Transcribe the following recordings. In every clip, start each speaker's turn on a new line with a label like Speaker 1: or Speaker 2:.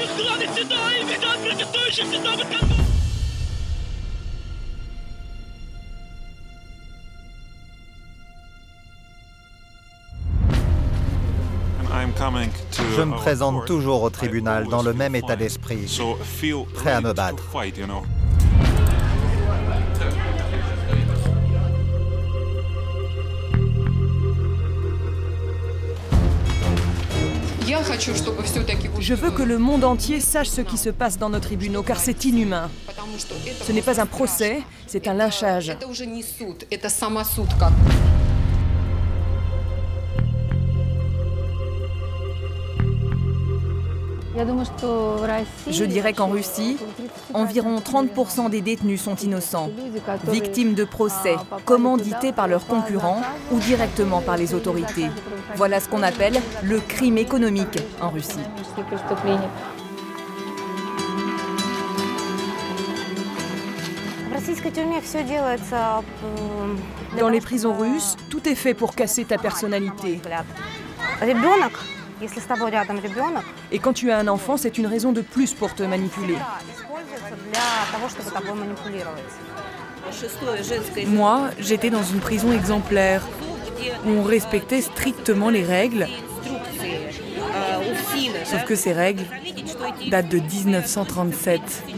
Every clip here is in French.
Speaker 1: Je me présente toujours au tribunal dans le même état d'esprit, prêt à me battre.
Speaker 2: Je veux que le monde entier sache ce qui se passe dans nos tribunaux, car c'est inhumain. Ce n'est pas un procès, c'est un lynchage. Je dirais qu'en Russie, environ 30% des détenus sont innocents, victimes de procès, commandités par leurs concurrents ou directement par les autorités. Voilà ce qu'on appelle le crime économique en Russie. Dans les prisons russes, tout est fait pour casser ta personnalité. Et quand tu as un enfant, c'est une raison de plus pour te manipuler. Moi, j'étais dans une prison exemplaire, où on respectait strictement les règles. Sauf que ces règles datent de 1937.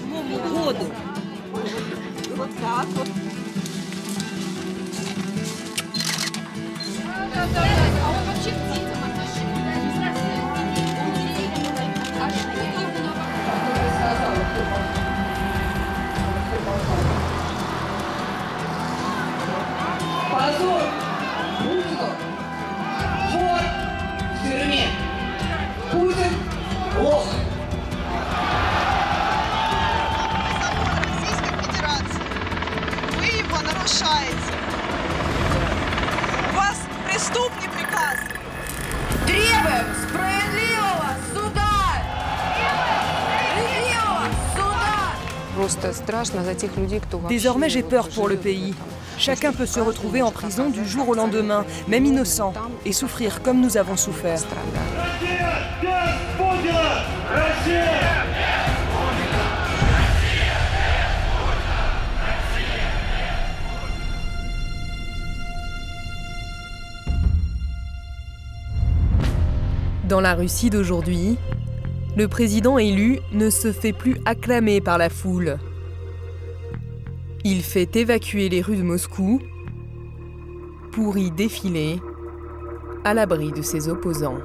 Speaker 2: Désormais, j'ai peur pour le pays. Chacun peut se retrouver en prison du jour au lendemain, même innocent, et souffrir comme nous avons souffert. Dans la Russie d'aujourd'hui, le président élu ne se fait plus acclamer par la foule. Il fait évacuer les rues de Moscou pour y défiler à l'abri de ses opposants.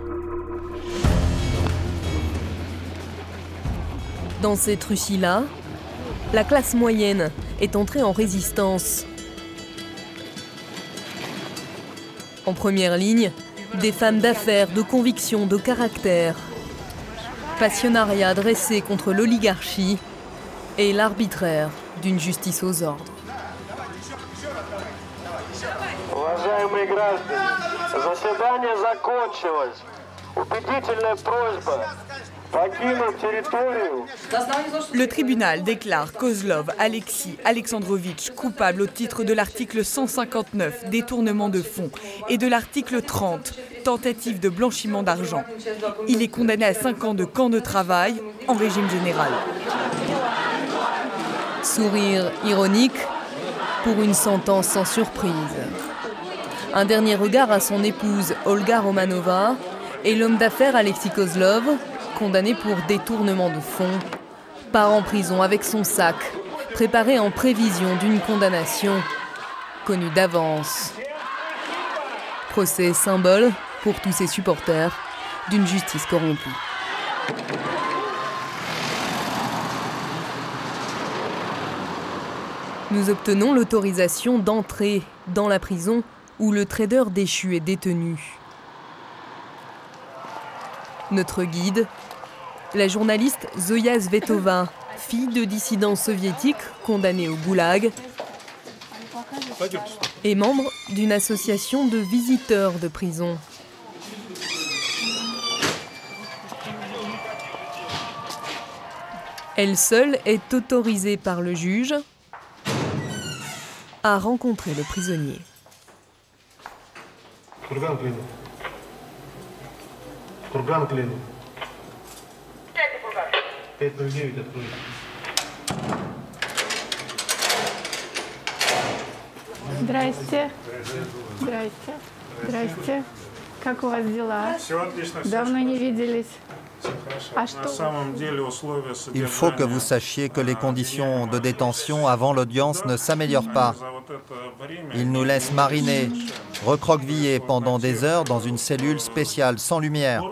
Speaker 2: Dans cette Russie-là, la classe moyenne est entrée en résistance. En première ligne, des femmes d'affaires, de conviction, de caractère. Passionnariat dressé contre l'oligarchie et l'arbitraire d'une justice aux ordres.
Speaker 3: Уважаемые граждане, заседание закончилось. Убедительная просьба покинуть территорию.
Speaker 2: Le tribunal déclare Kozlov Alexis Alexandrovitch coupable au titre de l'article 159, détournement de fonds, et de l'article 30, tentative de blanchiment d'argent. Il est condamné à 5 ans de camp de travail en régime général. Sourire ironique pour une sentence sans surprise. Un dernier regard à son épouse Olga Romanova et l'homme d'affaires Alexis Kozlov, condamné pour détournement de fonds, part en prison avec son sac, préparé en prévision d'une condamnation connue d'avance. Procès symbole pour tous ses supporters d'une justice corrompue. Nous obtenons l'autorisation d'entrer dans la prison où le trader déchu est détenu. Notre guide, la journaliste Zoya Svetova, fille de dissidents soviétiques condamnés au goulag, est membre d'une association de visiteurs de prison. Elle seule est autorisée par le juge à rencontrer le prisonnier.
Speaker 4: Здрасте. Здрасте. Здрасте. Как у вас дела? Давно не виделись.
Speaker 1: Il faut que vous sachiez que les conditions de détention avant l'audience ne s'améliorent pas. Ils nous laissent mariner, recroquevillés pendant des heures dans une cellule spéciale, sans lumière.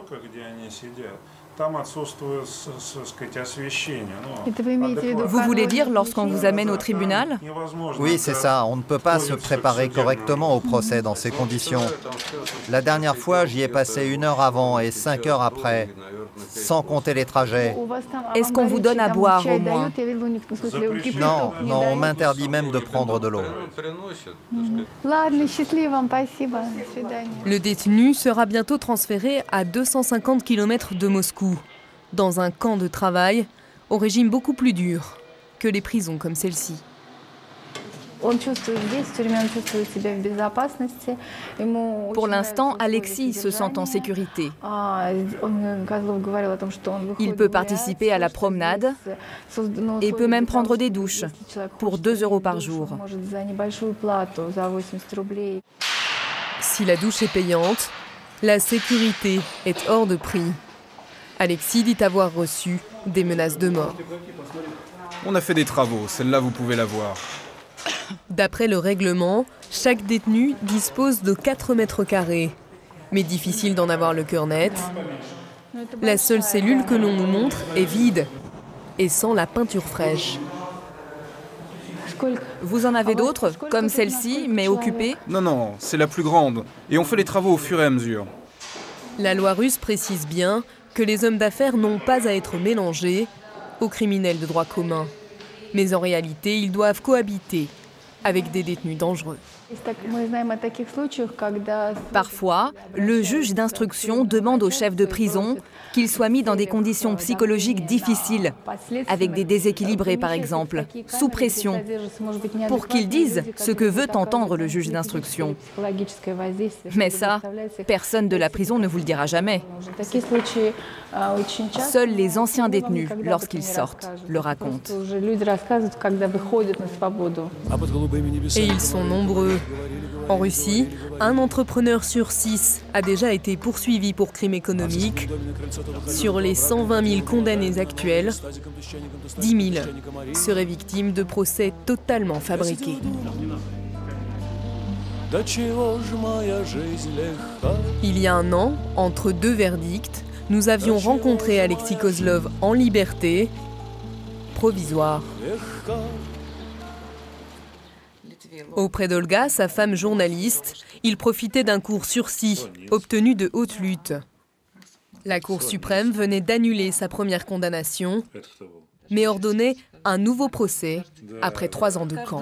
Speaker 2: Vous voulez dire lorsqu'on vous amène au tribunal?
Speaker 1: Oui, c'est ça. On ne peut pas se préparer correctement au procès dans ces conditions. La dernière fois, j'y ai passé 1 heure avant et 5 heures après, sans compter les trajets.
Speaker 2: Est-ce qu'on vous donne à boire au moins?
Speaker 1: Non, non, on m'interdit même de prendre de l'eau.
Speaker 2: Le détenu sera bientôt transféré à 250 km de Moscou, dans un camp de travail au régime beaucoup plus dur que les prisons comme celle-ci. Pour l'instant, Alexis se sent en sécurité. Il peut participer à la promenade et peut même prendre des douches pour 2 € par jour. Si la douche est payante, la sécurité est hors de prix. Alexis dit avoir reçu des menaces de mort.
Speaker 5: On a fait des travaux, celle-là vous pouvez la voir.
Speaker 2: D'après le règlement, chaque détenu dispose de 4 mètres carrés. Mais difficile d'en avoir le cœur net. La seule cellule que l'on nous montre est vide et sans la peinture fraîche. Vous en avez d'autres, comme celle-ci, mais occupée?
Speaker 5: Non, non, c'est la plus grande. Et on fait les travaux au fur et à mesure.
Speaker 2: La loi russe précise bien que les hommes d'affaires n'ont pas à être mélangés aux criminels de droit commun. Mais en réalité, ils doivent cohabiter avec des détenus dangereux. Parfois, le juge d'instruction demande au chef de prison qu'il soit mis dans des conditions psychologiques difficiles, avec des déséquilibrés par exemple, sous pression, pour qu'il dise ce que veut entendre le juge d'instruction. Mais ça, personne de la prison ne vous le dira jamais. Seuls les anciens détenus, lorsqu'ils sortent, le racontent. Et ils sont nombreux. En Russie, un entrepreneur sur 6 a déjà été poursuivi pour crime économique. Sur les 120 000 condamnés actuels, 10 000 seraient victimes de procès totalement fabriqués. Il y a 1 an, entre 2 verdicts, nous avions rencontré Alexis Kozlov en liberté provisoire. Auprès d'Olga, sa femme journaliste, il profitait d'un court sursis obtenu de haute lutte. La Cour suprême venait d'annuler sa première condamnation, mais ordonnait un nouveau procès après 3 ans de camp.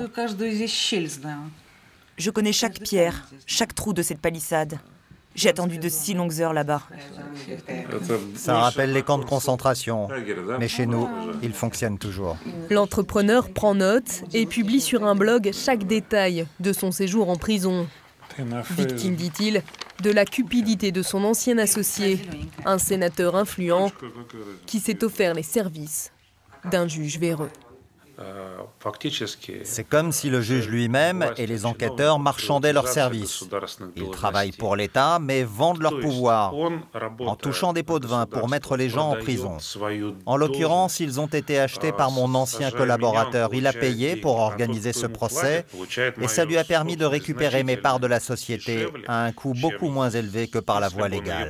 Speaker 6: Je connais chaque pierre, chaque trou de cette palissade. J'ai attendu de si longues heures là-bas.
Speaker 1: Ça rappelle les camps de concentration, mais chez nous, ils fonctionnent toujours.
Speaker 2: L'entrepreneur prend note et publie sur un blog chaque détail de son séjour en prison. Victime, dit-il, de la cupidité de son ancien associé, un sénateur influent qui s'est offert les services d'un juge véreux.
Speaker 1: C'est comme si le juge lui-même et les enquêteurs marchandaient leurs services. Ils travaillent pour l'État, mais vendent leur pouvoir, en touchant des pots de vin pour mettre les gens en prison. En l'occurrence, ils ont été achetés par mon ancien collaborateur. Il a payé pour organiser ce procès, et ça lui a permis de récupérer mes parts de la société à un coût beaucoup moins élevé que par la voie légale.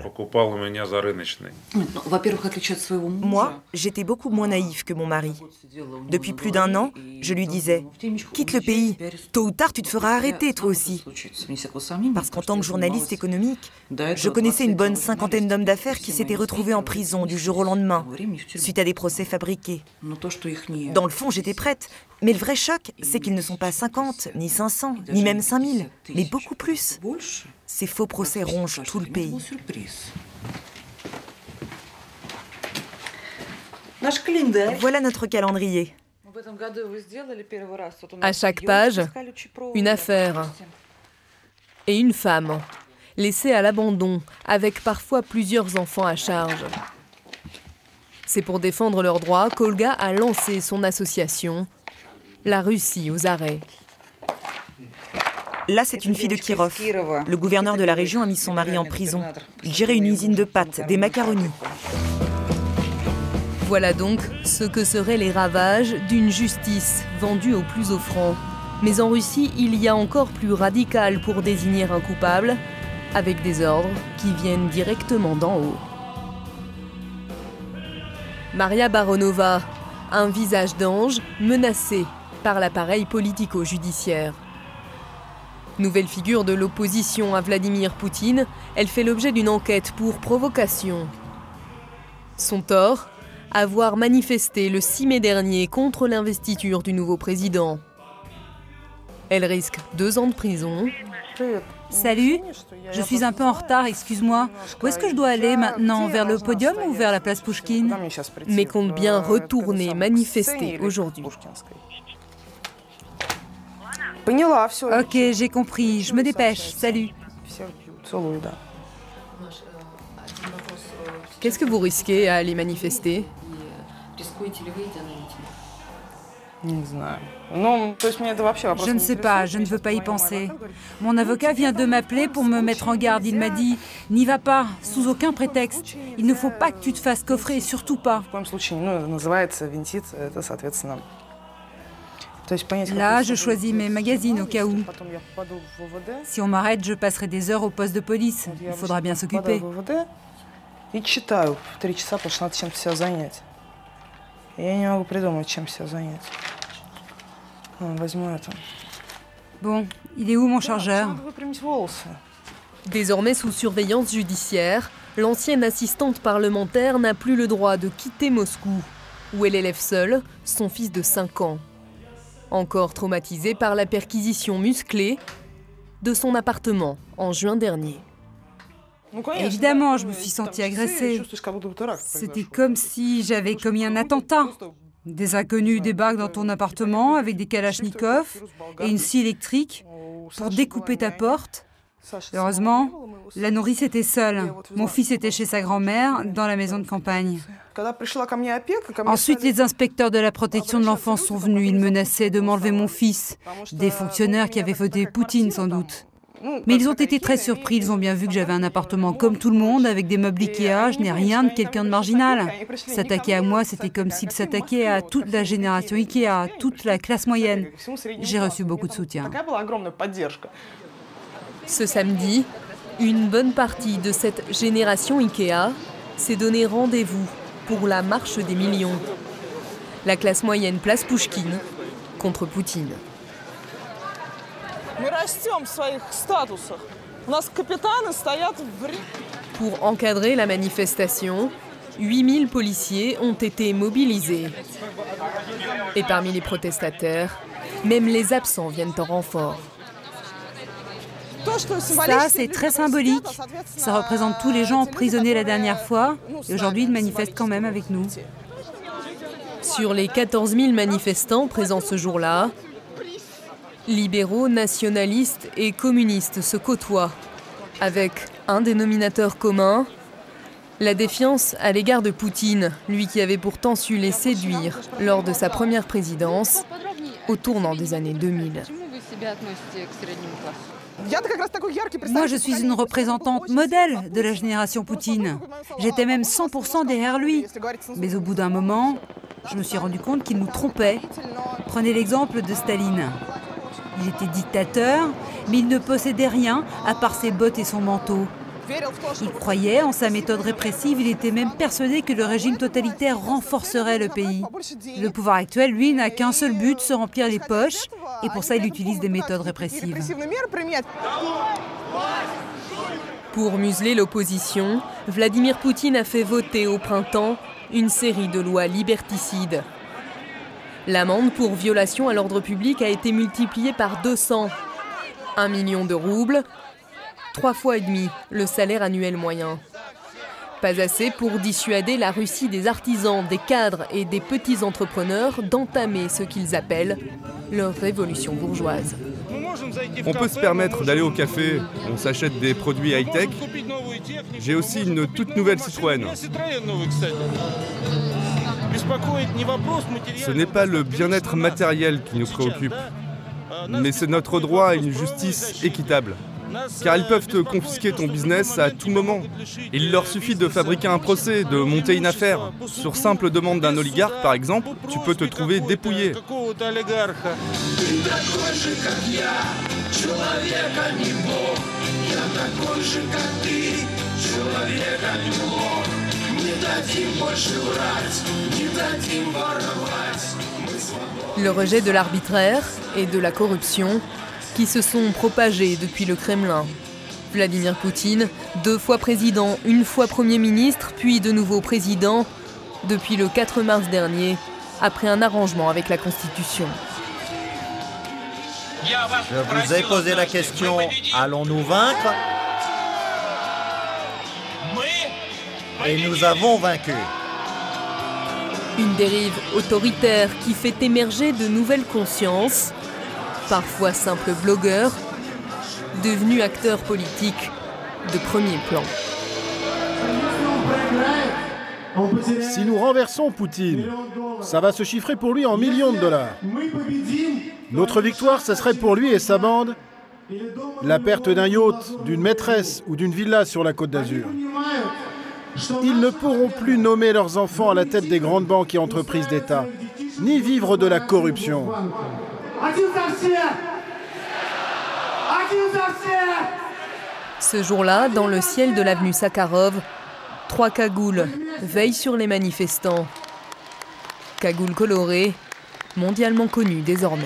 Speaker 6: Moi, j'étais beaucoup moins naïf que mon mari. Depuis plus d'1 an, je lui disais « Quitte le pays, tôt ou tard tu te feras arrêter toi aussi ». Parce qu'en tant que journaliste économique, je connaissais une bonne 50aine d'hommes d'affaires qui s'étaient retrouvés en prison du jour au lendemain, suite à des procès fabriqués. Dans le fond, j'étais prête, mais le vrai choc, c'est qu'ils ne sont pas 50, ni 500, ni même 5000, mais beaucoup plus. Ces faux procès rongent tout le pays. Voilà notre calendrier.
Speaker 2: À chaque page, une affaire et une femme, laissée à l'abandon, avec parfois plusieurs enfants à charge. C'est pour défendre leurs droits qu'Olga a lancé son association, La Russie aux arrêts.
Speaker 6: Là, c'est une fille de Kirov. Le gouverneur de la région a mis son mari en prison. Il gérait une usine de pâtes, des macaronis.
Speaker 2: Voilà donc ce que seraient les ravages d'une justice vendue au plus offrant. Mais en Russie, il y a encore plus radical pour désigner un coupable, avec des ordres qui viennent directement d'en haut. Maria Baronova, un visage d'ange menacé par l'appareil politico-judiciaire. Nouvelle figure de l'opposition à Vladimir Poutine, elle fait l'objet d'une enquête pour provocation. Son tort ? Avoir manifesté le 6 mai dernier contre l'investiture du nouveau président. Elle risque 2 ans de prison.
Speaker 7: Salut, je suis un peu en retard, excuse-moi. Où est-ce que je dois aller maintenant? Vers le podium ou vers la place Pouchkine?
Speaker 2: Mais compte bien retourner manifester aujourd'hui.
Speaker 7: Ok, j'ai compris, je me dépêche, salut.
Speaker 2: Qu'est-ce que vous risquez à aller manifester?
Speaker 7: Je ne sais pas, je ne veux pas y penser. Mon avocat vient de m'appeler pour me mettre en garde. Il m'a dit « N'y va pas, sous aucun prétexte. Il ne faut pas que tu te fasses coffrer, surtout pas. » Là, je choisis mes magazines au cas où. Si on m'arrête, je passerai des heures au poste de police. Il faudra bien s'occuper. Bon, il est où mon chargeur?
Speaker 2: Désormais sous surveillance judiciaire, l'ancienne assistante parlementaire n'a plus le droit de quitter Moscou, où elle élève seule son fils de 5 ans. Encore traumatisée par la perquisition musclée de son appartement en juin dernier.
Speaker 7: Évidemment, je me suis sentie agressée. C'était comme si j'avais commis un attentat. Des inconnus débarquent dans ton appartement avec des kalachnikovs et une scie électrique pour découper ta porte. Heureusement, la nourrice était seule. Mon fils était chez sa grand-mère dans la maison de campagne. Ensuite, les inspecteurs de la protection de l'enfance sont venus. Ils menaçaient de m'enlever mon fils. Des fonctionnaires qui avaient voté Poutine, sans doute. Mais ils ont été très surpris. Ils ont bien vu que j'avais un appartement comme tout le monde, avec des meubles Ikea. Je n'ai rien de quelqu'un de marginal. S'attaquer à moi, c'était comme s'ils s'attaquaient à toute la génération Ikea, à toute la classe moyenne. J'ai reçu beaucoup de soutien.
Speaker 2: Ce samedi, une bonne partie de cette génération Ikea s'est donné rendez-vous pour la marche des millions. La classe moyenne place Pouchkine contre Poutine. Pour encadrer la manifestation, 8000 policiers ont été mobilisés. Et parmi les protestataires, même les absents viennent en renfort.
Speaker 7: Ça, c'est très symbolique. Ça représente tous les gens emprisonnés la dernière fois. Et aujourd'hui, ils manifestent quand même avec nous.
Speaker 2: Sur les 14 000 manifestants présents ce jour-là, libéraux, nationalistes et communistes se côtoient, avec un dénominateur commun, la défiance à l'égard de Poutine, lui qui avait pourtant su les séduire lors de sa première présidence, au tournant des années 2000.
Speaker 7: Moi, je suis une représentante modèle de la génération Poutine. J'étais même 100% derrière lui. Mais au bout d'un moment, je me suis rendu compte qu'il nous trompait. Prenez l'exemple de Staline. Il était dictateur, mais il ne possédait rien à part ses bottes et son manteau. Il croyait en sa méthode répressive, il était même persuadé que le régime totalitaire renforcerait le pays. Le pouvoir actuel, lui, n'a qu'un seul but, se remplir les poches, et pour ça, il utilise des méthodes répressives.
Speaker 2: Pour museler l'opposition, Vladimir Poutine a fait voter au printemps une série de lois liberticides. L'amende pour violation à l'ordre public a été multipliée par 200. 1 million de roubles, 3,5 fois le salaire annuel moyen. Pas assez pour dissuader la Russie des artisans, des cadres et des petits entrepreneurs d'entamer ce qu'ils appellent leur révolution bourgeoise.
Speaker 8: On peut se permettre d'aller au café, on s'achète des produits high-tech. J'ai aussi une toute nouvelle Citroën. Ce n'est pas le bien-être matériel qui nous préoccupe, mais c'est notre droit à une justice équitable. Car ils peuvent te confisquer ton business à tout moment. Il leur suffit de fabriquer un procès, de monter une affaire. Sur simple demande d'un oligarque, par exemple, tu peux te trouver dépouillé.
Speaker 2: Le rejet de l'arbitraire et de la corruption qui se sont propagés depuis le Kremlin. Vladimir Poutine, 2 fois président, 1 fois Premier ministre, puis de nouveau président, depuis le 4 mars dernier, après un arrangement avec la Constitution.
Speaker 1: Je vous ai posé la question, allons-nous vaincre? Et nous avons vaincu.
Speaker 2: Une dérive autoritaire qui fait émerger de nouvelles consciences, parfois simples blogueurs, devenus acteurs politiques de premier plan.
Speaker 9: Si nous renversons Poutine, ça va se chiffrer pour lui en millions de dollars. Notre victoire, ce serait pour lui et sa bande la perte d'un yacht, d'une maîtresse ou d'une villa sur la Côte d'Azur. Ils ne pourront plus nommer leurs enfants à la tête des grandes banques et entreprises d'État, ni vivre de la corruption.
Speaker 2: Ce jour-là, dans le ciel de l'avenue Sakharov, 3 cagoules veillent sur les manifestants. Cagoules colorées, mondialement connues désormais.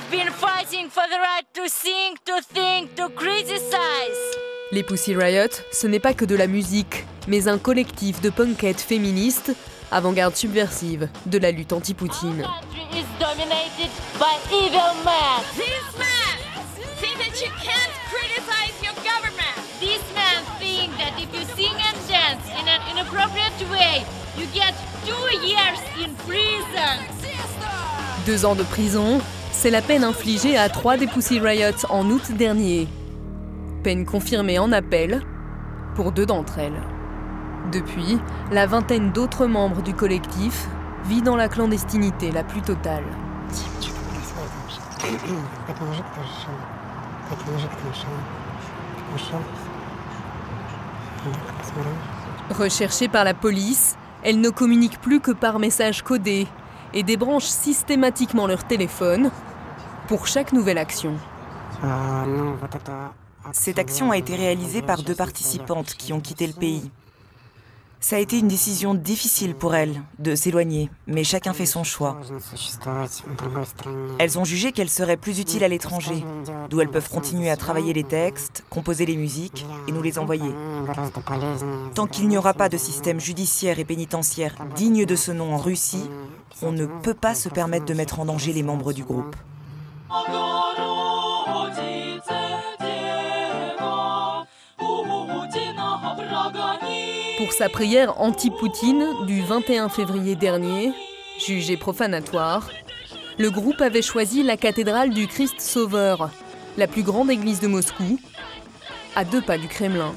Speaker 2: Les Pussy Riot, ce n'est pas que de la musique, mais un collectif de punkettes féministes, avant-garde subversive de la lutte anti-Poutine. Deux ans de prison, c'est la peine infligée à 3 des Pussy Riot en août dernier. Peine confirmée en appel pour 2 d'entre elles. Depuis, la vingtaine d'autres membres du collectif vit dans la clandestinité la plus totale. Recherchées par la police, elles ne communiquent plus que par messages codés et débranchent systématiquement leur téléphone pour chaque nouvelle action.
Speaker 6: Cette action a été réalisée par 2 participantes qui ont quitté le pays. Ça a été une décision difficile pour elles de s'éloigner, mais chacun fait son choix. Elles ont jugé qu'elles seraient plus utiles à l'étranger, d'où elles peuvent continuer à travailler les textes, composer les musiques et nous les envoyer. Tant qu'il n'y aura pas de système judiciaire et pénitentiaire digne de ce nom en Russie, on ne peut pas se permettre de mettre en danger les membres du groupe.
Speaker 2: Pour sa prière anti-Poutine du 21 février dernier, jugée profanatoire, le groupe avait choisi la cathédrale du Christ Sauveur, la plus grande église de Moscou, à 2 pas du Kremlin.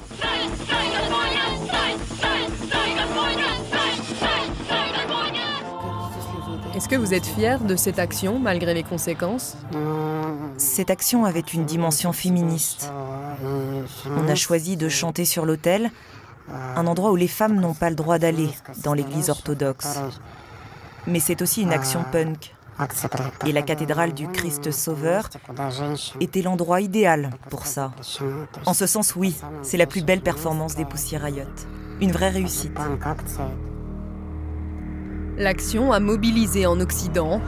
Speaker 2: Est-ce que vous êtes fiers de cette action, malgré les conséquences?
Speaker 6: Cette action avait une dimension féministe. On a choisi de chanter sur l'autel, un endroit où les femmes n'ont pas le droit d'aller, dans l'église orthodoxe. Mais c'est aussi une action punk. Et la cathédrale du Christ Sauveur était l'endroit idéal pour ça. En ce sens, oui, c'est la plus belle performance des Pussy Riot. Une vraie réussite.
Speaker 2: L'action a mobilisé en Occident,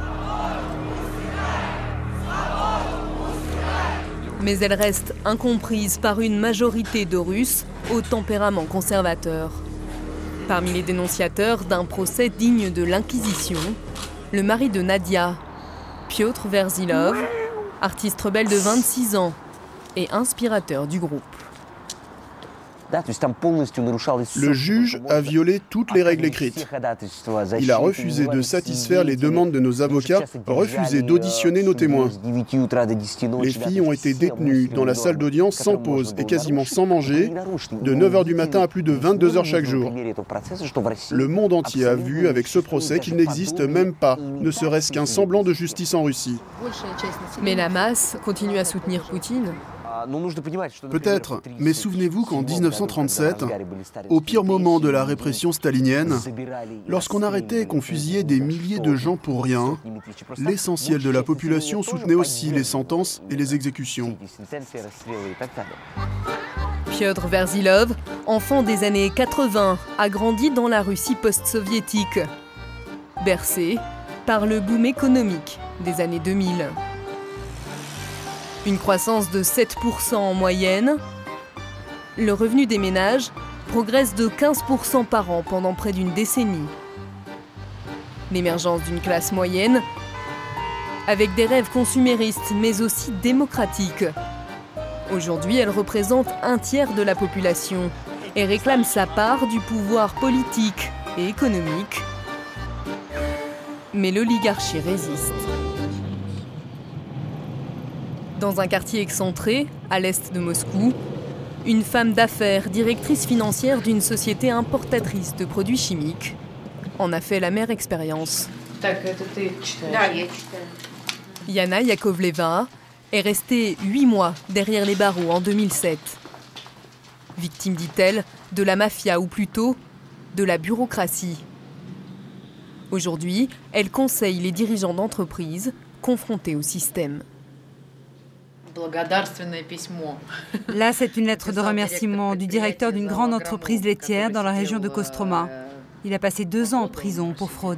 Speaker 2: mais elle reste incomprise par une majorité de Russes au tempérament conservateur. Parmi les dénonciateurs d'un procès digne de l'Inquisition, le mari de Nadia, Piotr Verzilov, artiste rebelle de 26 ans et inspirateur du groupe.
Speaker 10: Le juge a violé toutes les règles écrites. Il a refusé de satisfaire les demandes de nos avocats, refusé d'auditionner nos témoins. Les filles ont été détenues dans la salle d'audience sans pause et quasiment sans manger, de 9h du matin à plus de 22h chaque jour. Le monde entier a vu avec ce procès qu'il n'existe même pas, ne serait-ce qu'un semblant de justice en Russie.
Speaker 2: Mais la masse continue à soutenir Poutine.
Speaker 10: Peut-être, mais souvenez-vous qu'en 1937, au pire moment de la répression stalinienne, lorsqu'on arrêtait et qu'on fusillait des milliers de gens pour rien, l'essentiel de la population soutenait aussi les sentences et les exécutions.
Speaker 2: Piotr Verzilov, enfant des années 80, a grandi dans la Russie post-soviétique, bercé par le boom économique des années 2000. Une croissance de 7% en moyenne. Le revenu des ménages progresse de 15% par an pendant près d'une décennie. L'émergence d'une classe moyenne, avec des rêves consuméristes mais aussi démocratiques. Aujourd'hui, elle représente un tiers de la population et réclame sa part du pouvoir politique et économique. Mais l'oligarchie résiste. Dans un quartier excentré, à l'est de Moscou, une femme d'affaires, directrice financière d'une société importatrice de produits chimiques, en a fait l'amère expérience. Yana Yakovleva est restée 8 mois derrière les barreaux en 2007. Victime, dit-elle, de la mafia ou plutôt de la bureaucratie. Aujourd'hui, elle conseille les dirigeants d'entreprises confrontés au système.
Speaker 7: Là, c'est une lettre de remerciement du directeur d'une grande entreprise laitière dans la région de Kostroma. Il a passé 2 ans en prison pour fraude.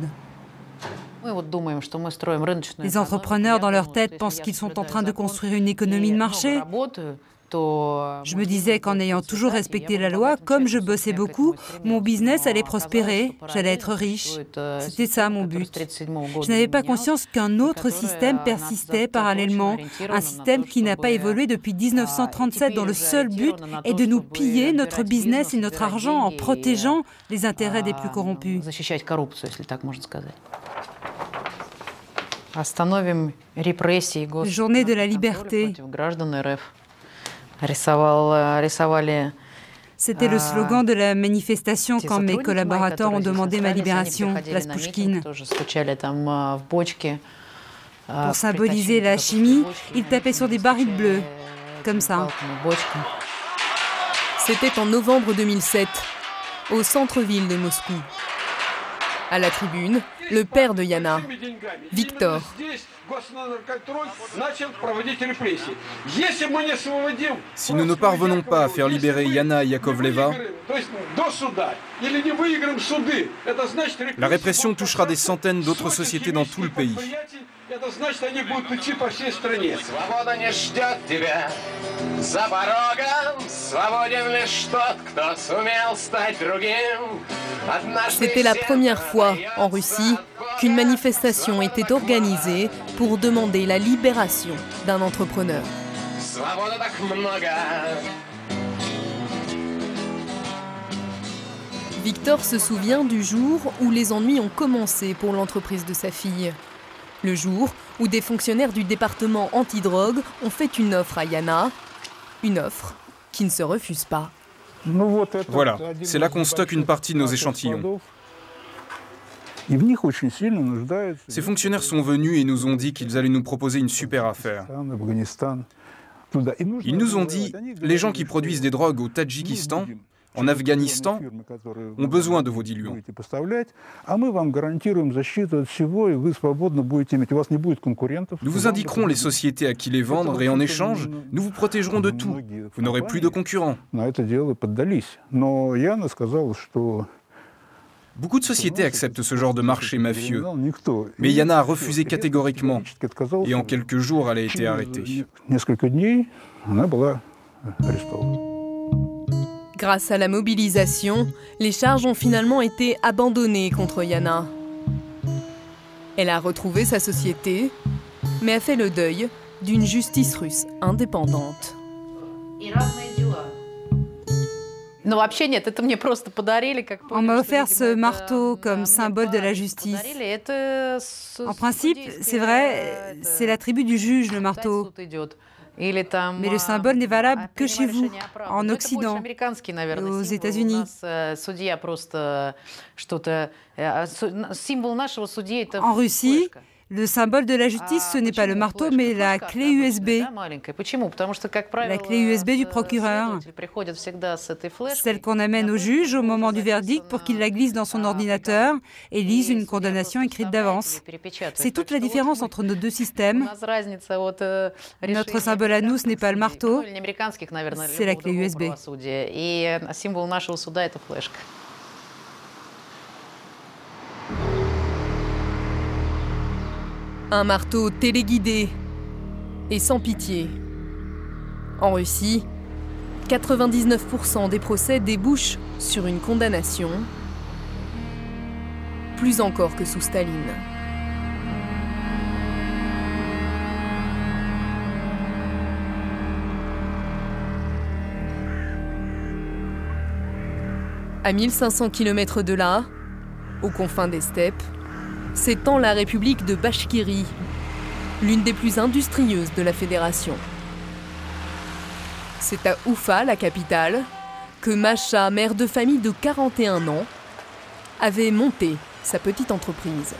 Speaker 7: Les entrepreneurs, dans leur tête, pensent qu'ils sont en train de construire une économie de marché. Je me disais qu'en ayant toujours respecté la loi, comme je bossais beaucoup, mon business allait prospérer, j'allais être riche. C'était ça mon but. Je n'avais pas conscience qu'un autre système persistait parallèlement, un système qui n'a pas évolué depuis 1937, dont le seul but est de nous piller notre business et notre argent en protégeant les intérêts des plus corrompus. Journée de la liberté. C'était le slogan de la manifestation quand mes collaborateurs ont demandé ma libération, place Pouchkine. Pour symboliser la chimie, ils tapaient sur des barils bleus, comme ça.
Speaker 2: C'était en novembre 2007, au centre-ville de Moscou. À la tribune, le père de Yana, Victor.
Speaker 5: Si nous ne parvenons pas à faire libérer Yana Yakovleva, la répression touchera des centaines d'autres sociétés dans tout le pays.
Speaker 2: C'était la première fois en Russie qu'une manifestation était organisée pour demander la libération d'un entrepreneur. Victor se souvient du jour où les ennuis ont commencé pour l'entreprise de sa fille. Le jour où des fonctionnaires du département antidrogue ont fait une offre à Yana, une offre qui ne se refuse pas.
Speaker 5: Voilà, c'est là qu'on stocke une partie de nos échantillons. Ces fonctionnaires sont venus et nous ont dit qu'ils allaient nous proposer une super affaire. Ils nous ont dit, les gens qui produisent des drogues au Tadjikistan, en Afghanistan, ont besoin de vos diluants. Nous vous indiquerons les sociétés à qui les vendre et en échange, nous vous protégerons de tout. Vous n'aurez plus de concurrents. Beaucoup de sociétés acceptent ce genre de marché mafieux, mais Yana a refusé catégoriquement et en quelques jours, elle a été arrêtée.
Speaker 2: Grâce à la mobilisation, les charges ont finalement été abandonnées contre Yana. Elle a retrouvé sa société, mais a fait le deuil d'une justice russe indépendante.
Speaker 7: On m'a offert ce marteau comme symbole de la justice. En principe, c'est vrai, c'est l'attribut du juge, le marteau. Mais le symbole n'est valable que chez vous, en Occident, aux États-Unis. En Russie, le symbole de la justice, ce n'est pas le marteau, mais la clé USB. La clé USB du procureur. Celle qu'on amène au juge au moment du verdict pour qu'il la glisse dans son ordinateur et lise une condamnation écrite d'avance. C'est toute la différence entre nos deux systèmes. Notre symbole à nous, ce n'est pas le marteau, c'est la clé USB.
Speaker 2: Un marteau téléguidé et sans pitié. En Russie, 99% des procès débouchent sur une condamnation, plus encore que sous Staline. À 1500 km de là, aux confins des steppes, s'étend la République de Bachkirie, l'une des plus industrieuses de la fédération. C'est à Oufa, la capitale, que Masha, mère de famille de 41 ans, avait monté sa petite entreprise.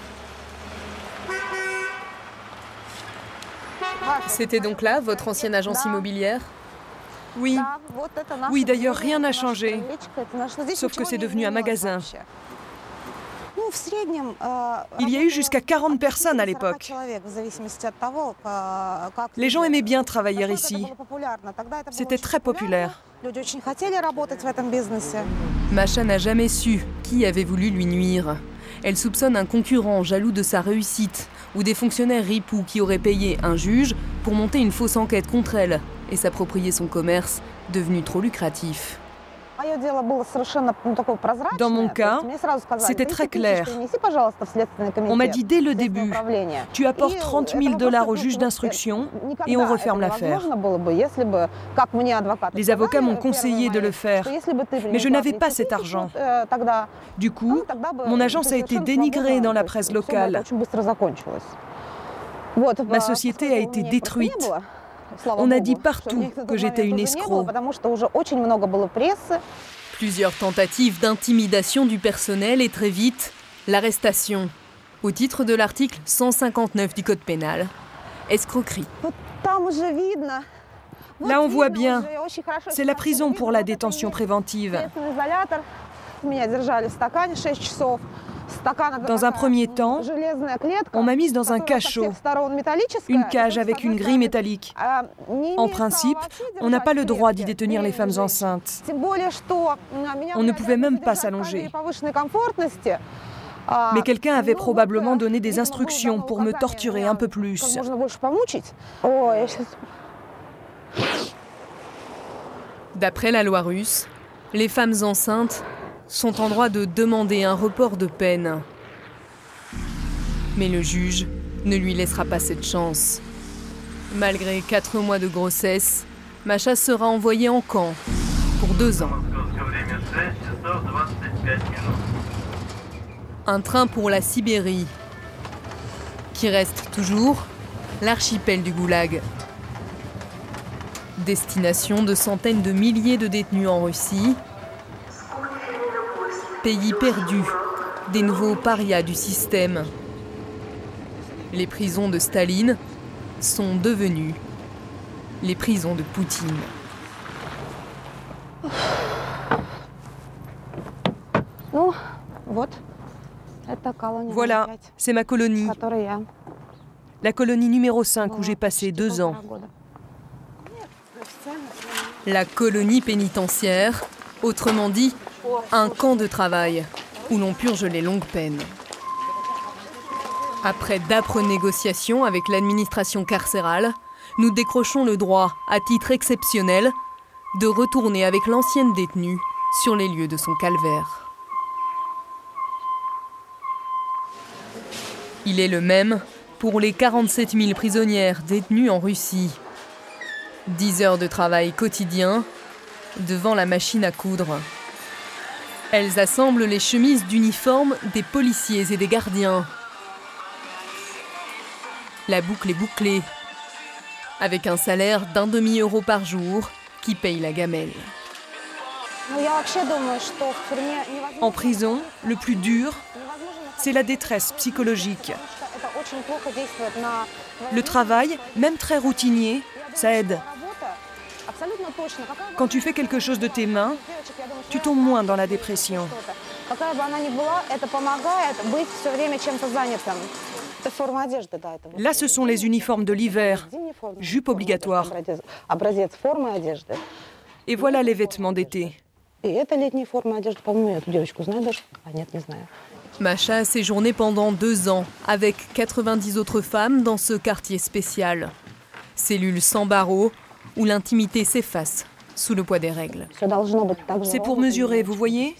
Speaker 2: C'était donc là votre ancienne agence immobilière ?
Speaker 11: Oui. Oui, d'ailleurs, rien n'a changé, sauf que c'est devenu un magasin. Il y a eu jusqu'à 40 personnes à l'époque. Les gens aimaient bien travailler ici. C'était très populaire.
Speaker 2: Masha n'a jamais su qui avait voulu lui nuire. Elle soupçonne un concurrent jaloux de sa réussite ou des fonctionnaires ripoux qui auraient payé un juge pour monter une fausse enquête contre elle et s'approprier son commerce devenu trop lucratif.
Speaker 11: Dans mon cas, c'était très clair. On m'a dit dès le début, tu apportes 30 000 $ au juge d'instruction et on referme l'affaire. Les avocats m'ont conseillé de le faire, mais je n'avais pas cet argent. Du coup, mon agence a été dénigrée dans la presse locale. Ma société a été détruite. On a dit partout que j'étais une escroc.
Speaker 2: Plusieurs tentatives d'intimidation du personnel et très vite, l'arrestation. Au titre de l'article 159 du Code pénal, escroquerie.
Speaker 11: Là, on voit bien. C'est la prison pour la détention préventive. Dans un premier temps, on m'a mise dans un cachot, une cage avec une grille métallique. En principe, on n'a pas le droit d'y détenir les femmes enceintes. On ne pouvait même pas s'allonger. Mais quelqu'un avait probablement donné des instructions pour me torturer un peu plus.
Speaker 2: D'après la loi russe, les femmes enceintes sont en droit de demander un report de peine. Mais le juge ne lui laissera pas cette chance. Malgré 4 mois de grossesse, Masha sera envoyée en camp pour 2 ans. Un train pour la Sibérie, qui reste toujours l'archipel du Goulag. Destination de centaines de milliers de détenus en Russie, pays perdu, des nouveaux parias du système. Les prisons de Staline sont devenues les prisons de Poutine.
Speaker 11: Voilà, c'est ma colonie. La colonie numéro 5 où j'ai passé 2 ans.
Speaker 2: La colonie pénitentiaire, autrement dit, un camp de travail où l'on purge les longues peines. Après d'âpres négociations avec l'administration carcérale, nous décrochons le droit, à titre exceptionnel, de retourner avec l'ancienne détenue sur les lieux de son calvaire. Il est le même pour les 47 000 prisonnières détenues en Russie. 10 heures de travail quotidien devant la machine à coudre. Elles assemblent les chemises d'uniforme des policiers et des gardiens. La boucle est bouclée, avec un salaire d'1 demi-euro par jour qui paye la gamelle.
Speaker 11: En prison, le plus dur, c'est la détresse psychologique. Le travail, même très routinier, ça aide. Quand tu fais quelque chose de tes mains, tu tombes moins dans la dépression. Là, ce sont les uniformes de l'hiver, jupe obligatoire. Et voilà les vêtements d'été.
Speaker 2: Masha a séjourné pendant 2 ans avec 90 autres femmes dans ce quartier spécial. Cellule sans barreaux où l'intimité s'efface sous le poids des règles.
Speaker 11: C'est pour mesurer, vous voyez?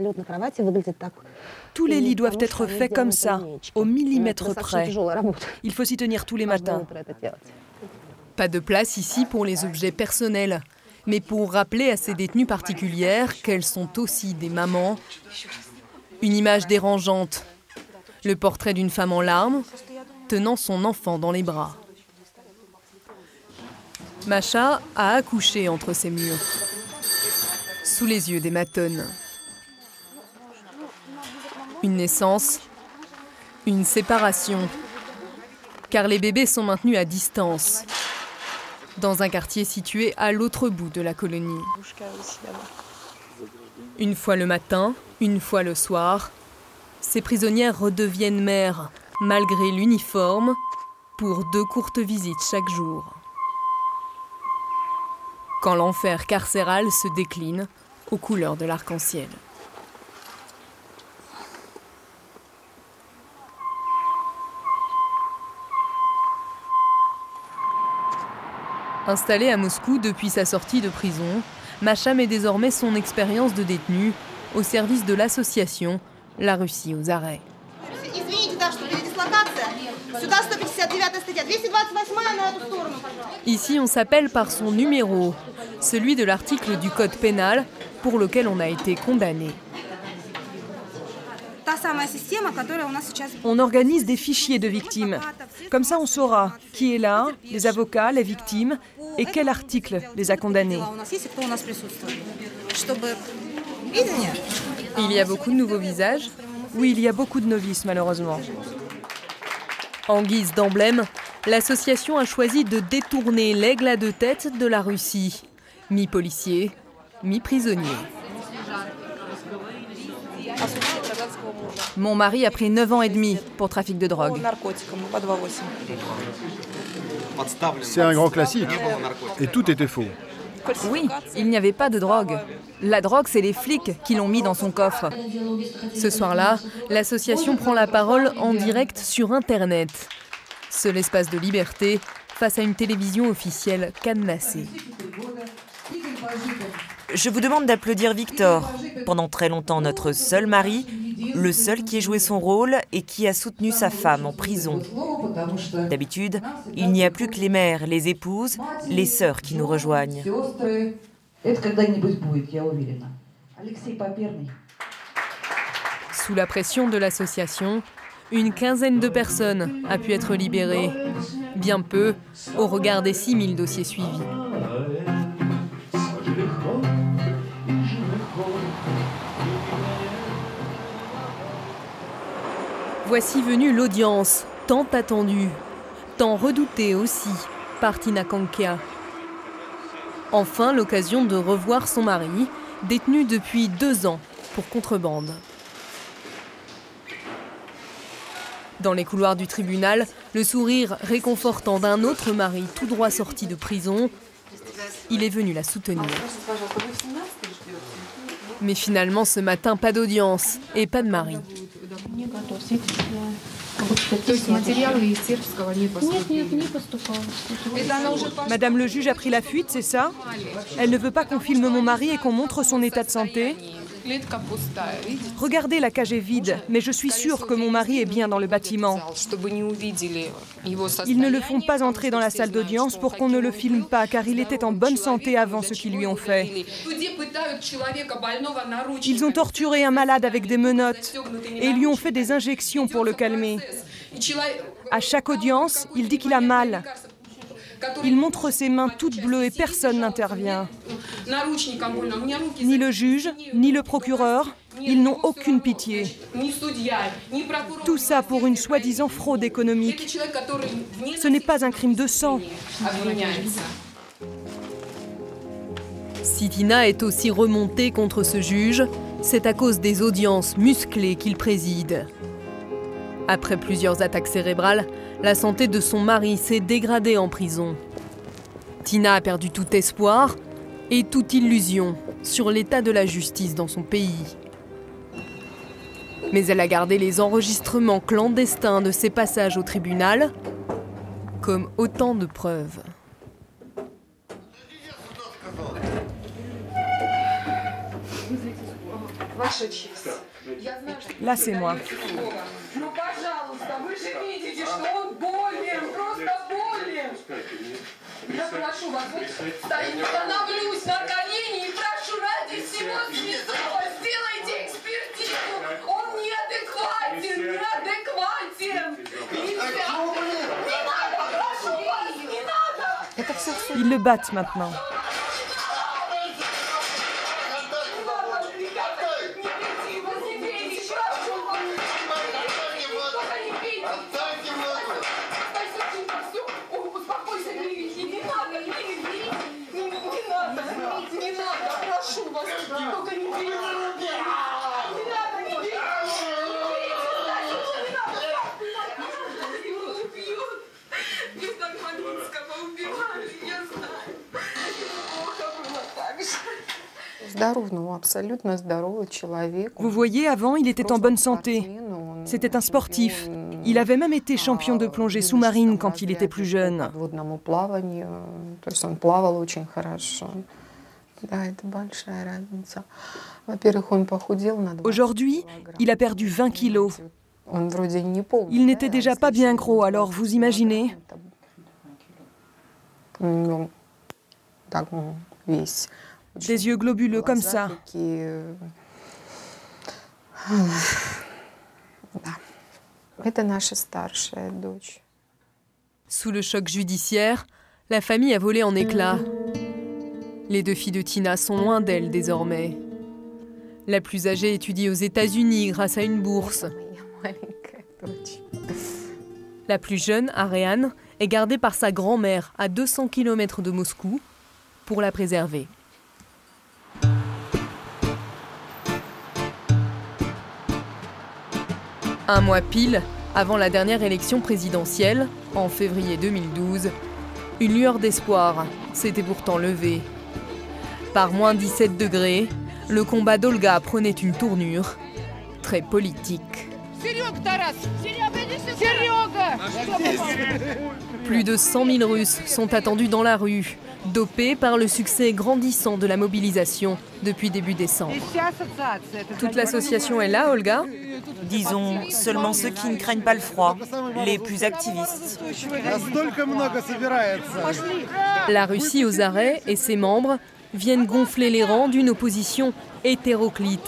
Speaker 11: Tous les lits doivent être faits comme ça, au millimètre près. Il faut s'y tenir tous les matins.
Speaker 2: Pas de place ici pour les objets personnels, mais pour rappeler à ces détenues particulières qu'elles sont aussi des mamans. Une image dérangeante, le portrait d'une femme en larmes, tenant son enfant dans les bras. Masha a accouché entre ces murs, sous les yeux des matones. Une naissance, une séparation, car les bébés sont maintenus à distance, dans un quartier situé à l'autre bout de la colonie. Une fois le matin, une fois le soir, ces prisonnières redeviennent mères, malgré l'uniforme, pour 2 courtes visites chaque jour. Quand l'enfer carcéral se décline aux couleurs de l'arc-en-ciel. Installée à Moscou depuis sa sortie de prison, Masha met désormais son expérience de détenue au service de l'association La Russie aux arrêts. Ici, on s'appelle par son numéro, celui de l'article du code pénal pour lequel on a été condamné.
Speaker 11: On organise des fichiers de victimes. Comme ça, on saura qui est là, les avocats, les victimes, et quel article les a condamnés.
Speaker 2: Il y a beaucoup de nouveaux visages?
Speaker 11: Oui, il y a beaucoup de novices, malheureusement.
Speaker 2: En guise d'emblème, l'association a choisi de détourner l'aigle à 2 têtes de la Russie. Mi-policier, mi-prisonnier.
Speaker 11: Mon mari a pris 9 ans et demi pour trafic de drogue.
Speaker 9: C'est un grand classique. Et tout était faux.
Speaker 11: Oui, il n'y avait pas de drogue. La drogue, c'est les flics qui l'ont mis dans son coffre.
Speaker 2: Ce soir-là, l'association prend la parole en direct sur Internet. Seul espace de liberté face à une télévision officielle cadenassée.
Speaker 6: Je vous demande d'applaudir Victor, pendant très longtemps notre seul mari, le seul qui ait joué son rôle et qui a soutenu sa femme en prison. D'habitude, il n'y a plus que les mères, les épouses, les sœurs qui nous rejoignent.
Speaker 2: Sous la pression de l'association, une quinzaine de personnes a pu être libérées. Bien peu au regard des 6000 dossiers suivis. Voici venue l'audience, tant attendue, tant redoutée aussi par Tina Kankia. Enfin, l'occasion de revoir son mari, détenu depuis 2 ans pour contrebande. Dans les couloirs du tribunal, le sourire réconfortant d'un autre mari tout droit sorti de prison, il est venu la soutenir. Mais finalement, ce matin, pas d'audience et pas de mari.
Speaker 11: Madame le juge a pris la fuite, c'est ça? Elle ne veut pas qu'on filme mon mari et qu'on montre son état de santé? Regardez, la cage est vide, mais je suis sûre que mon mari est bien dans le bâtiment. Ils ne le font pas entrer dans la salle d'audience pour qu'on ne le filme pas, car il était en bonne santé avant ce qu'ils lui ont fait. Ils ont torturé un malade avec des menottes et lui ont fait des injections pour le calmer. À chaque audience, il dit qu'il a mal. Il montre ses mains toutes bleues et personne n'intervient. Ni le juge, ni le procureur, ils n'ont aucune pitié. Tout ça pour une soi-disant fraude économique. Ce n'est pas un crime de sang.
Speaker 2: Si Tina est aussi remontée contre ce juge, c'est à cause des audiences musclées qu'il préside. Après plusieurs attaques cérébrales, la santé de son mari s'est dégradée en prison. Tina a perdu tout espoir et toute illusion sur l'état de la justice dans son pays. Mais elle a gardé les enregistrements clandestins de ses passages au tribunal comme autant de preuves.
Speaker 11: Là, c'est moi. Ils le battent maintenant. Vous voyez, avant, il était en bonne santé. C'était un sportif. Il avait même été champion de plongée sous-marine quand il était plus jeune. Aujourd'hui, il a perdu 20 kilos. Il n'était déjà pas bien gros, alors vous imaginez? Des yeux globuleux comme ça.
Speaker 2: Sous le choc judiciaire, la famille a volé en éclats. Les deux filles de Tina sont loin d'elle désormais. La plus âgée étudie aux États-Unis grâce à une bourse. La plus jeune, Ariane, est gardée par sa grand-mère à 200 km de Moscou pour la préserver. Un mois pile avant la dernière élection présidentielle, en février 2012, une lueur d'espoir s'était pourtant levée. Par moins 17 degrés, le combat d'Olga prenait une tournure très politique. Plus de 100 000 Russes sont attendus dans la rue, dopés par le succès grandissant de la mobilisation depuis début décembre. Toute l'association est là, Olga ?
Speaker 6: Disons, seulement ceux qui ne craignent pas le froid, les plus activistes.
Speaker 2: La Russie aux arrêts et ses membres viennent gonfler les rangs d'une opposition hétéroclite.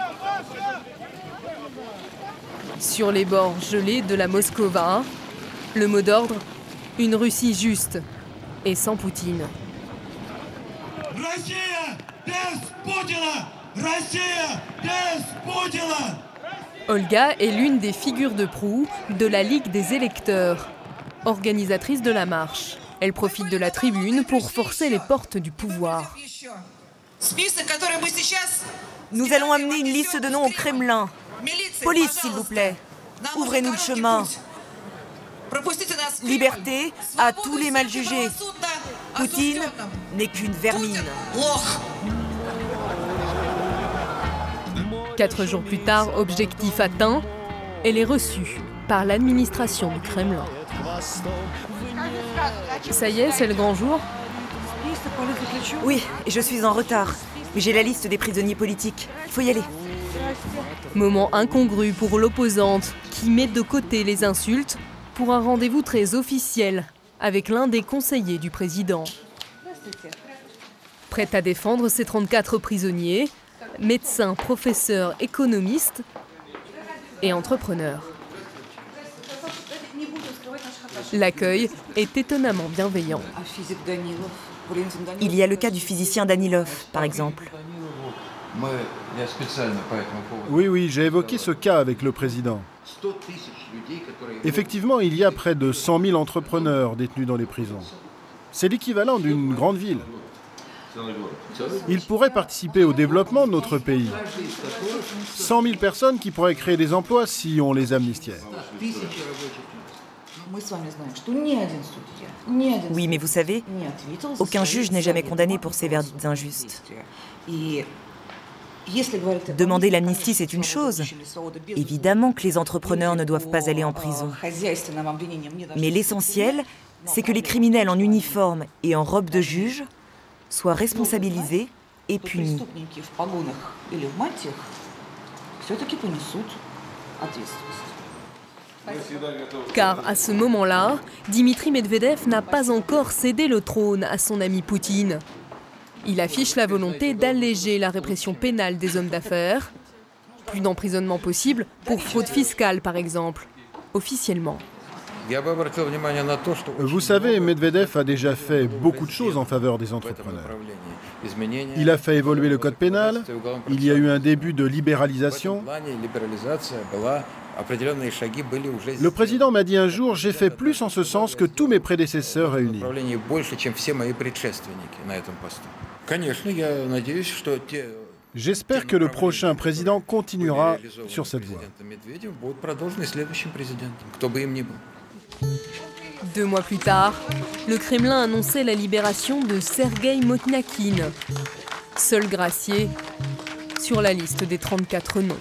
Speaker 2: Sur les bords gelés de la Moskova, le mot d'ordre, une Russie juste et sans Poutine. Olga est l'une des figures de proue de la Ligue des électeurs, organisatrice de la marche. Elle profite de la tribune pour forcer les portes du pouvoir.
Speaker 6: Nous allons amener une liste de noms au Kremlin. Police, s'il vous plaît. Ouvrez-nous le chemin. Liberté à tous les mal jugés. Poutine n'est qu'une vermine.
Speaker 2: 4 jours plus tard, objectif atteint, elle est reçue par l'administration du Kremlin. Ça y est, c'est le grand jour ?
Speaker 6: Oui, et je suis en retard. J'ai la liste des prisonniers politiques. Il faut y aller.
Speaker 2: Moment incongru pour l'opposante qui met de côté les insultes pour un rendez-vous très officiel avec l'un des conseillers du président. Prête à défendre ses 34 prisonniers, médecins, professeurs, économistes et entrepreneurs. L'accueil est étonnamment bienveillant.
Speaker 6: Il y a le cas du physicien Danilov, par exemple.
Speaker 9: Oui, j'ai évoqué ce cas avec le président. Effectivement, il y a près de 100 000 entrepreneurs détenus dans les prisons. C'est l'équivalent d'une grande ville. Ils pourraient participer au développement de notre pays. 100 000 personnes qui pourraient créer des emplois si on les amnistiait.
Speaker 6: Oui, mais vous savez, aucun juge n'est jamais condamné pour ces verdicts injustes. Demander l'amnistie, c'est une chose. Évidemment que les entrepreneurs ne doivent pas aller en prison. Mais l'essentiel, c'est que les criminels en uniforme et en robe de juge soient responsabilisés et punis.
Speaker 2: Car à ce moment-là, Dimitri Medvedev n'a pas encore cédé le trône à son ami Poutine. Il affiche la volonté d'alléger la répression pénale des hommes d'affaires. Plus d'emprisonnement possible pour fraude fiscale, par exemple, officiellement.
Speaker 9: Vous savez, Medvedev a déjà fait beaucoup de choses en faveur des entrepreneurs. Il a fait évoluer le code pénal, il y a eu un début de libéralisation. Le président m'a dit un jour, j'ai fait plus en ce sens que tous mes prédécesseurs réunis. J'espère que le prochain président continuera sur cette voie.
Speaker 2: 2 mois plus tard, le Kremlin annonçait la libération de Sergueï Motniakin, seul gracié sur la liste des 34 noms.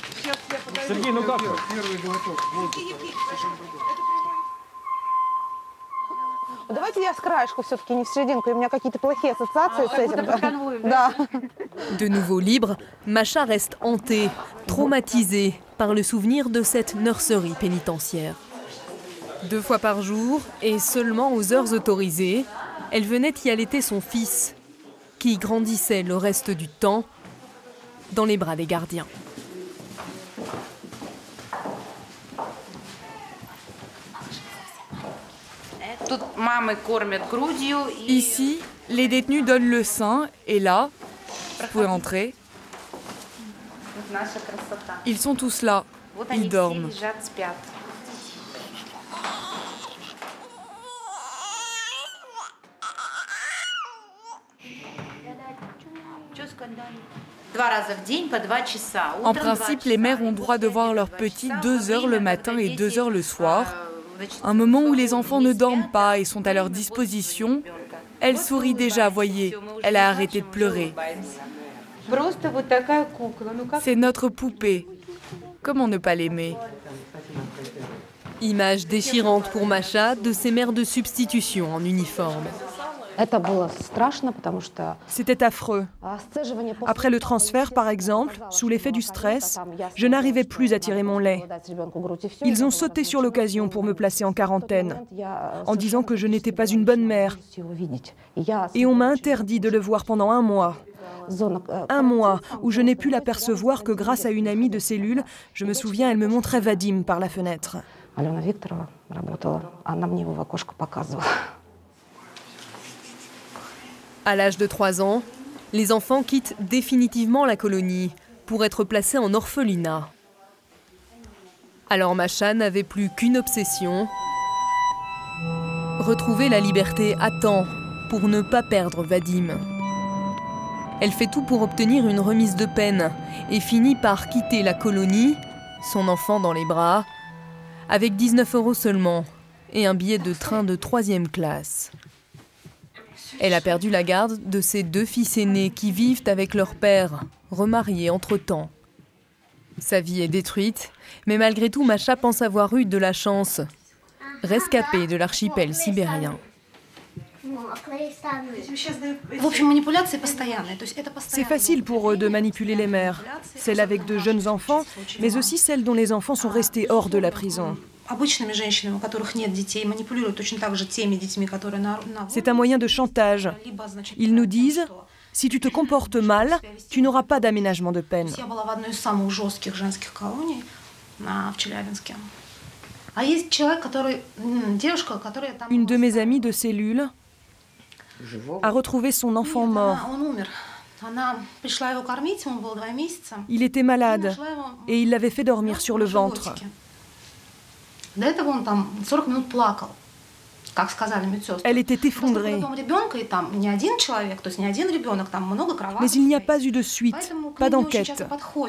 Speaker 2: De nouveau libre, Masha reste hantée, traumatisée par le souvenir de cette nurserie pénitentiaire. 2 fois par jour, et seulement aux heures autorisées, elle venait y allaiter son fils, qui grandissait le reste du temps dans les bras des gardiens.
Speaker 11: Ici, les détenus donnent le sein, et là, vous pouvez entrer. Ils sont tous là, ils dorment. En principe, les mères ont droit de voir leurs petits 2 heures le matin et 2 heures le soir. Un moment où les enfants ne dorment pas et sont à leur disposition. Elle sourit déjà, voyez, elle a arrêté de pleurer. C'est notre poupée. Comment ne pas l'aimer?
Speaker 2: Image déchirante pour Masha de ses mères de substitution en uniforme.
Speaker 11: C'était affreux. Après le transfert, par exemple, sous l'effet du stress, je n'arrivais plus à tirer mon lait. Ils ont sauté sur l'occasion pour me placer en quarantaine, en disant que je n'étais pas une bonne mère. Et on m'a interdit de le voir pendant 1 mois. 1 mois où je n'ai pu l'apercevoir que grâce à une amie de cellule. Je me souviens, elle me montrait Vadim par la fenêtre.
Speaker 2: À l'âge de 3 ans, les enfants quittent définitivement la colonie pour être placés en orphelinat. Alors Masha n'avait plus qu'une obsession, retrouver la liberté à temps pour ne pas perdre Vadim. Elle fait tout pour obtenir une remise de peine et finit par quitter la colonie, son enfant dans les bras, avec 19 € seulement et un billet de train de 3e classe. Elle a perdu la garde de ses 2 fils aînés qui vivent avec leur père, remariés entre-temps. Sa vie est détruite, mais malgré tout, Masha pense avoir eu de la chance, rescapée de l'archipel sibérien.
Speaker 11: C'est facile pour eux de manipuler les mères, celles avec de jeunes enfants, mais aussi celles dont les enfants sont restés hors de la prison. C'est un moyen de chantage. Ils nous disent, si tu te comportes mal, tu n'auras pas d'aménagement de peine. Une de mes amies de cellule a retrouvé son enfant mort. Il était malade et il l'avait fait dormir sur le ventre. Elle était effondrée. Mais il n'y a pas eu de suite, pas d'enquête.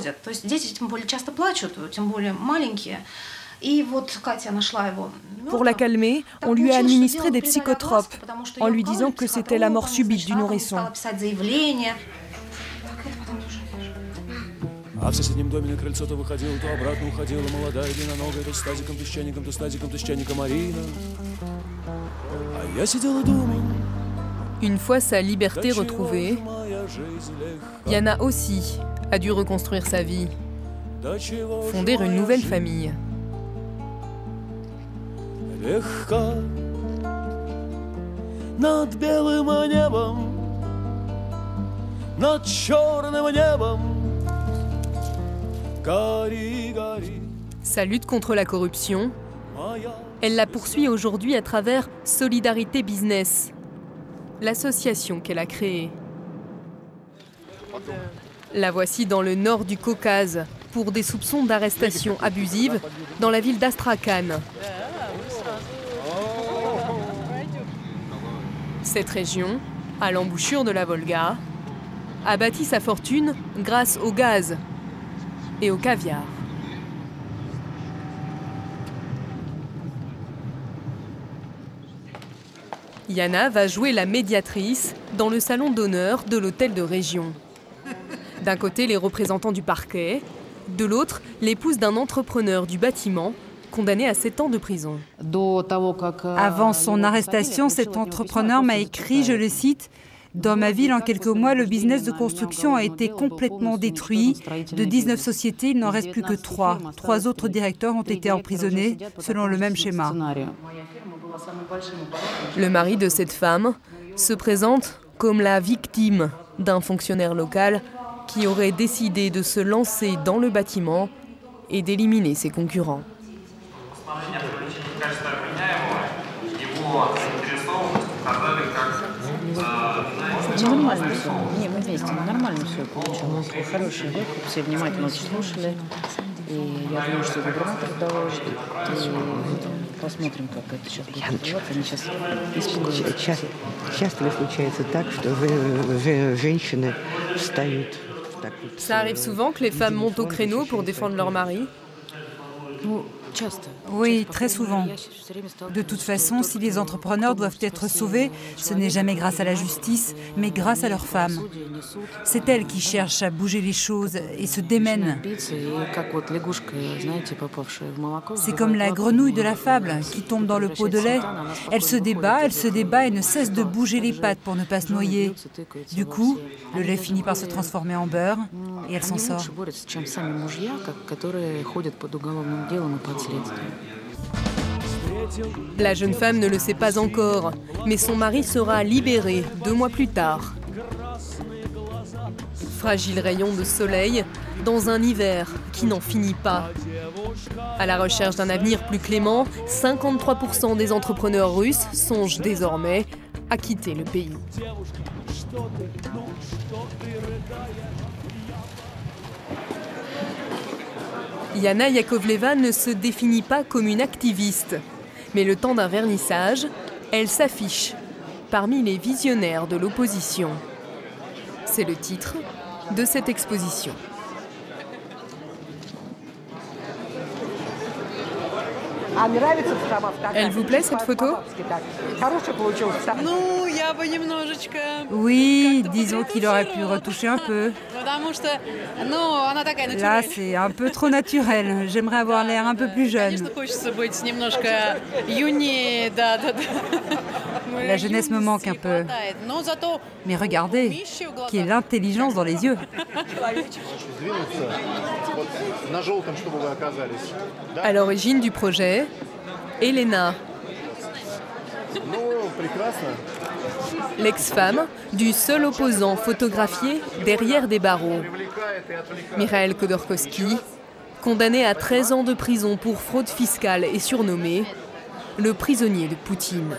Speaker 11: Pour la calmer, on lui a administré des psychotropes en lui disant que c'était la mort subite du nourrisson.
Speaker 12: А в соседнем доме на крыльцо то выходила, то обратно уходила молодая длинноногая, то с тазиком, то с чайником, то с тазиком, то с чайником Марина. А я сидел и думал.
Speaker 2: Une fois sa liberté retrouvée, Yana aussi a dû reconstruire sa vie, fonder une nouvelle famille.
Speaker 12: Легка над белым небом, над черным небом.
Speaker 2: Sa lutte contre la corruption, elle la poursuit aujourd'hui à travers Solidarité Business, l'association qu'elle a créée. La voici dans le nord du Caucase pour des soupçons d'arrestation abusive dans la ville d'Astrakhan. Cette région, à l'embouchure de la Volga, a bâti sa fortune grâce au gaz et au caviar. Yana va jouer la médiatrice dans le salon d'honneur de l'hôtel de région. D'un côté, les représentants du parquet, de l'autre, l'épouse d'un entrepreneur du bâtiment condamné à 7 ans de prison.
Speaker 7: Avant son arrestation, cet entrepreneur m'a écrit, je le cite, « Dans ma ville, en quelques mois, le business de construction a été complètement détruit. De 19 sociétés, il n'en reste plus que 3. 3 autres directeurs ont été emprisonnés selon le même schéma. »
Speaker 2: Le mari de cette femme se présente comme la victime d'un fonctionnaire local qui aurait décidé de se lancer dans le bâtiment et d'éliminer ses concurrents.
Speaker 13: Нормально все. Не, мы вместе. Нормально все получилось. Хороший выкуп, все внимательно слушали. И я думаю, что губернатор доложит. И посмотрим, как это сейчас будет развиваться. Они сейчас испугаются.
Speaker 14: Часто ли случается так, что женщины встают в такую...
Speaker 2: Ça arrive souvent que les femmes montent au créneau pour défendre leur mari?
Speaker 7: Oui, très souvent. De toute façon, si les entrepreneurs doivent être sauvés, ce n'est jamais grâce à la justice, mais grâce à leurs femmes. C'est elles qui cherchent à bouger les choses et se démènent. C'est comme la grenouille de la fable qui tombe dans le pot de lait. Elle se débat et ne cesse de bouger les pattes pour ne pas se noyer. Du coup, le lait finit par se transformer en beurre et elle s'en sort.
Speaker 2: La jeune femme ne le sait pas encore, mais son mari sera libéré 2 mois plus tard. Fragile rayon de soleil dans un hiver qui n'en finit pas. À la recherche d'un avenir plus clément, 53% des entrepreneurs russes songent désormais à quitter le pays. Yana Yakovleva ne se définit pas comme une activiste, mais le temps d'un vernissage, elle s'affiche parmi les visionnaires de l'opposition. C'est le titre de cette exposition. Elle vous plaît cette photo?
Speaker 7: Oui, disons qu'il aurait pu retoucher un peu. Là, c'est un peu trop naturel. J'aimerais avoir l'air un peu plus jeune. La jeunesse me manque un peu. Mais regardez, qu'il y ait l'intelligence dans les yeux.
Speaker 2: À l'origine du projet, Elena, l'ex-femme du seul opposant photographié derrière des barreaux. Mikhail Khodorkovsky, condamné à 13 ans de prison pour fraude fiscale et surnommé le prisonnier de Poutine.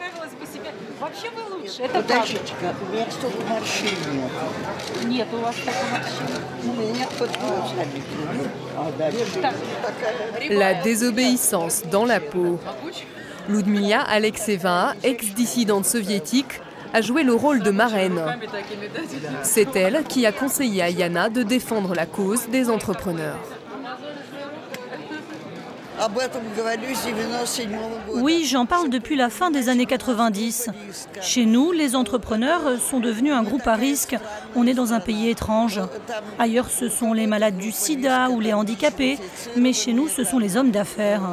Speaker 2: La désobéissance dans la peau. Ludmila Alexeva, ex-dissidente soviétique, a joué le rôle de marraine. C'est elle qui a conseillé à Yana de défendre la cause des entrepreneurs.
Speaker 15: Oui, j'en parle depuis la fin des années 90. Chez nous, les entrepreneurs sont devenus un groupe à risque. On est dans un pays étrange. Ailleurs, ce sont les malades du sida ou les handicapés. Mais chez nous, ce sont les hommes d'affaires.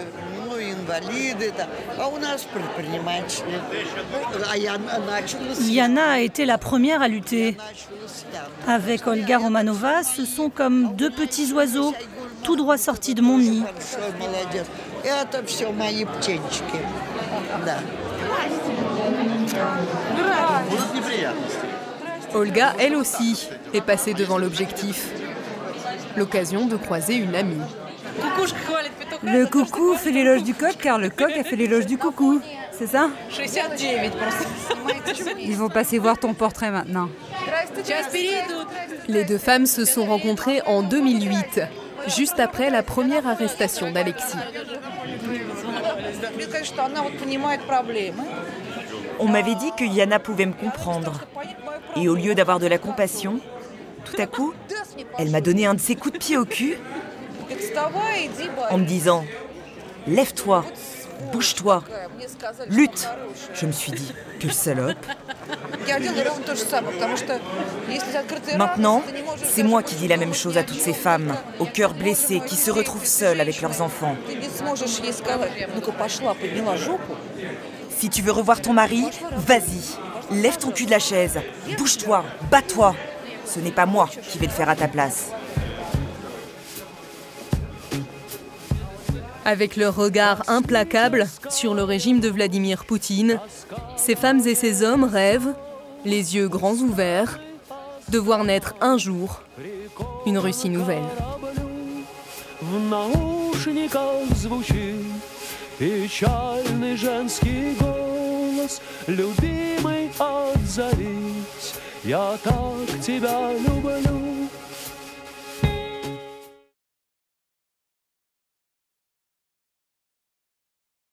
Speaker 15: Yana a été la première à lutter. Avec Olga Romanova, ce sont comme deux petits oiseaux, tout droit sortis de mon nid.
Speaker 2: Olga, elle aussi, est passée devant l'objectif. L'occasion de croiser une amie.
Speaker 7: Le coucou fait l'éloge du coq car le coq a fait l'éloge du coucou. C'est ça? Ils vont passer voir ton portrait maintenant.
Speaker 2: Les deux femmes se sont rencontrées en 2008, juste après la première arrestation d'Alexis.
Speaker 6: On m'avait dit que Yana pouvait me comprendre. Et au lieu d'avoir de la compassion, tout à coup, elle m'a donné un de ses coups de pied au cul en me disant « Lève-toi, bouge-toi, lutte !» Je me suis dit « Quelle salope !» Maintenant, c'est moi qui dis la même chose à toutes ces femmes, au cœur blessé, qui se retrouvent seules avec leurs enfants. Si tu veux revoir ton mari, vas-y, lève ton cul de la chaise, bouge-toi, bats-toi. Ce n'est pas moi qui vais le faire à ta place.
Speaker 2: Avec leur regard implacable sur le régime de Vladimir Poutine, ces femmes et ces hommes rêvent, les yeux grands ouverts, de voir naître un jour une Russie nouvelle.
Speaker 12: Я так тебя люблю.